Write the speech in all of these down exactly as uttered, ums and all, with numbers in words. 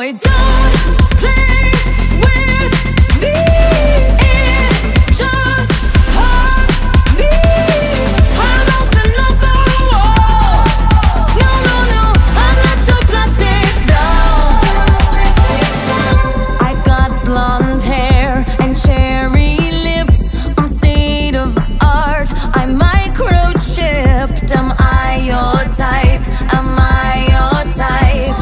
boy, don't play with me. It just hurts me. I'm bouncing off the walls. No, no, no, I'm not your plastic doll. I've got blonde hair and cherry lips. I'm state of art. I'm microchipped. Am I your type? Am I your type?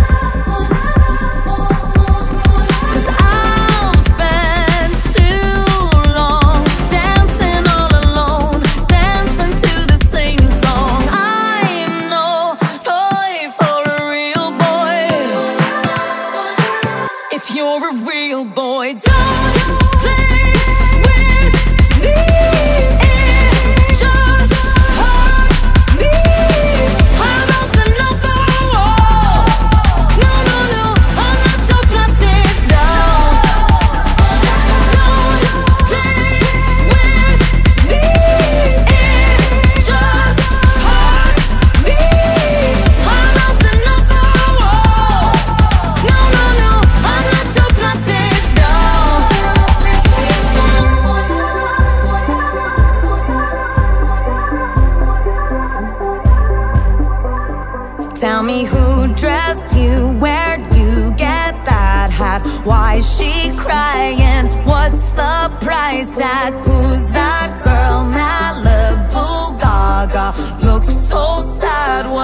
'Cause I've spent too long dancing all alone, dancing to the same song. I'm no toy for a real boy. If you're a real boy, don't play with me. It just hurts me. I'm bouncing off the walls. No, no, no, I'm not your plastic doll. Don't play with me. It just hurts me. I'm bouncing off the walls. No, no, no, I'm not your plastic doll. Tell me who dressed you, where'd you get that hat? Why's she crying? What's the price tag? Who's that girl? Malibu Gaga looks so sad.